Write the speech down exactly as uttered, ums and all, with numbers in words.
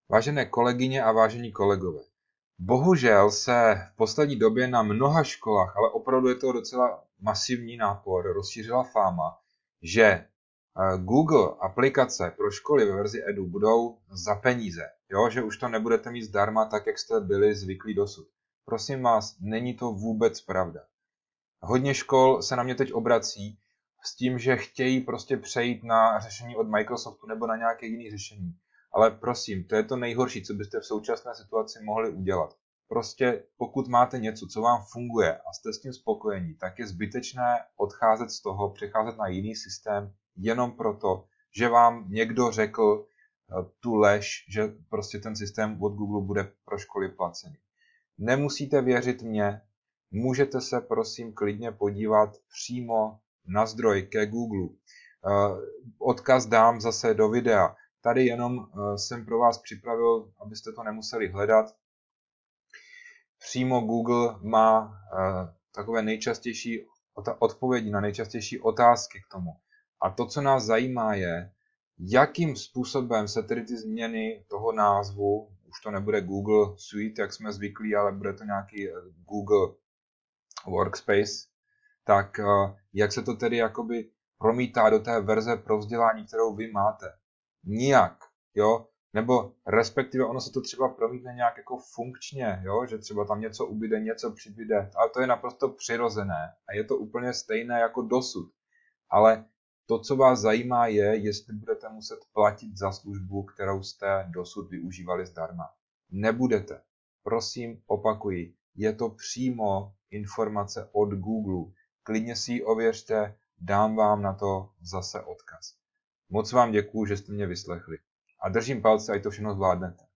Vážené kolegyně a vážení kolegové, bohužel se v poslední době na mnoha školách, ale opravdu je to docela masivní nápor, rozšířila fáma, že Google aplikace pro školy ve verzi Edu budou za peníze, jo? Že už to nebudete mít zdarma tak, jak jste byli zvyklí dosud. Prosím vás, není to vůbec pravda. Hodně škol se na mě teď obrací s tím, že chtějí prostě přejít na řešení od Microsoftu nebo na nějaké jiné řešení. Ale prosím, to je to nejhorší, co byste v současné situaci mohli udělat. Prostě pokud máte něco, co vám funguje a jste s tím spokojení, tak je zbytečné odcházet z toho, přecházet na jiný systém jenom proto, že vám někdo řekl tu lež, že prostě ten systém od Google bude pro školy placený. Nemusíte věřit mně, můžete se prosím klidně podívat přímo na zdroj ke Google. Odkaz dám zase do videa. Tady jenom jsem pro vás připravil, abyste to nemuseli hledat. Přímo Google má takové nejčastější odpovědi na nejčastější otázky k tomu. A to, co nás zajímá, je, jakým způsobem se tedy ty změny toho názvu, už to nebude Google Suite, jak jsme zvyklí, ale bude to nějaký Google Workspace, tak jak se to tedy jakoby promítá do té verze pro vzdělání, kterou vy máte. Nijak, jo? Nebo respektive ono se to třeba promítne nějak jako funkčně, jo? Že třeba tam něco ubyde, něco přibyde, ale to je naprosto přirozené a je to úplně stejné jako dosud. Ale to, co vás zajímá, je, jestli budete muset platit za službu, kterou jste dosud využívali zdarma. Nebudete. Prosím, opakuji, je to přímo informace od Google. Klidně si ji ověřte, dám vám na to zase odkaz. Moc vám děkuju, že jste mě vyslechli. A držím palce, ať to všechno zvládnete.